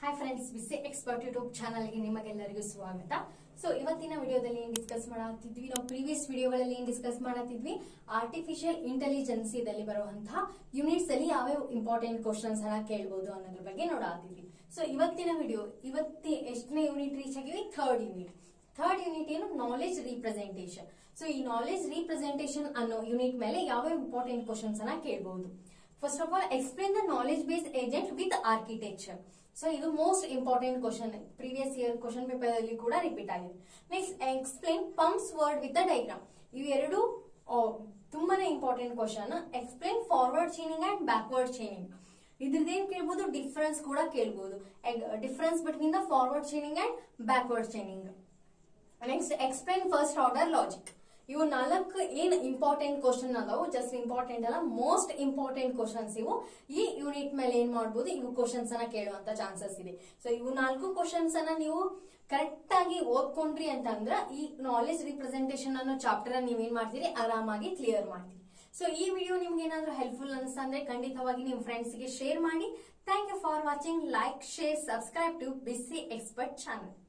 Hi friends, BC expert YouTube ಚಾನಲ್ಗೆ ನಿಮಗೆಲ್ಲರಿಗೂ ಸ್ವಾಗತ. ಸೊ ಇವತ್ತಿನ ವಿಡಿಯೋದಲ್ಲಿ ಏನ್ ಡಿಸ್ಕಸ್ ಮಾಡತ್ತಿದ್ವಿ, ನಾವು ಪ್ರೀವಿಯಸ್ ವಿಡಿಯೋಗಳಲ್ಲಿ ಏನ್ ಡಿಸ್ಕಸ್ ಮಾಡತ್ತಿದ್ವಿ, ಆರ್ಟಿಫಿಷಿಯಲ್ ಇಂಟೆಲಿಜೆನ್ಸ್ ದಲ್ಲಿ ಬರುವಂತಹ ಯೂನಿಟ್ಸ್ ಅಲ್ಲಿ ಯಾವ್ಯಾವ ಇಂಪಾರ್ಟೆಂಟ್ ಕ್ವಶನ್ಸ್ ಅನ್ನ ಕೇಳಬಹುದು ಅನ್ನೋದ್ರ ಬಗ್ಗೆ ನೋಡಾತಿದ್ವಿ. ಸೊ ಇವತ್ತಿನ ವಿಡಿಯೋ ಎಷ್ಟನೇ ಯೂನಿಟ್ ರೀಚ್ ಆಗಿವಿ? ಥರ್ಡ್ ಯೂನಿಟ್ ಏನು? Knowledge representation. ಸೊ ಈ ನಾಲೆಜ್ ರೀಪ್ರೆಸೆಂಟೇಷನ್ ಅನ್ನೋ ಯೂನಿಟ್ ಮೇಲೆ ಯಾವ್ಯಾವ ಇಂಪಾರ್ಟೆಂಟ್ ಕ್ವಶನ್ಸ್ ಅನ್ನ ಕೇಳಬಹುದು. First of all, explain the knowledge based agent with architecture. So ಇದು most important question, previous year question paper ಅಲ್ಲಿ ಕೂಡ ರಿಪೀಟ್ ಆಗಿದೆ. Next, explain wumpus world with diagram. ಇವೆರಡು ತುಂಬಾನೇ important question. Explain forward chaining and backward chaining. ಇದ್ರದ್ದೇನ್ ಕೇಳ್ಬೋದು? Difference ಕೂಡ ಕೇಳ್ಬೋದು. Difference between the forward chaining and backward chaining. Next, explain first order logic. ಇವು 4 ಏನ್ ಇಂಪಾರ್ಟೆಂಟ್ ಕ್ವಶನ್ ಅದಾವು, ಜಸ್ಟ್ ಇಂಪಾರ್ಟೆಂಟ್ ಅಲ್ಲ, ಮೋಸ್ಟ್ ಇಂಪಾರ್ಟೆಂಟ್ ಕ್ವಶನ್ಸ್ ಇವು. ಈ ಯೂನಿಟ್ ಮೇಲೆ ಏನ್ ಮಾಡಬಹುದು, ಇವು ಕ್ವಶನ್ಸ್ ಅನ್ನ ಕೇಳುವಂತ ಚಾನ್ಸಸ್ ಇದೆ. ಸೊ ಇವು 4 ಕ್ವಶನ್ಸ್ ಅನ್ನ ನೀವು ಕರೆಕ್ಟ್ ಆಗಿ ಓದ್ಕೊಂಡ್ರಿ ಅಂತಂದ್ರ ಈ ನಾಲೆಜ್ ರಿಪ್ರೆಸೆಂಟೇಷನ್ ಅನ್ನೋ ಚಾಪ್ಟರ್ ನೀವೇನ್ ಮಾಡ್ತೀರಿ, ಆರಾಮಾಗಿ ಕ್ಲಿಯರ್ ಮಾಡ್ತೀರಿ. ಸೊ ಈ ವಿಡಿಯೋ ನಿಮ್ಗೆ ಏನಾದ್ರೂ ಹೆಲ್ಪ್ಫುಲ್ ಅನ್ಸ್ತಂದ್ರೆ ಖಂಡಿತವಾಗಿ ನಿಮ್ ಫ್ರೆಂಡ್ಸ್ ಗೆ ಶೇರ್ ಮಾಡಿ. Thank you for watching. Like, share, subscribe to BC expert channel.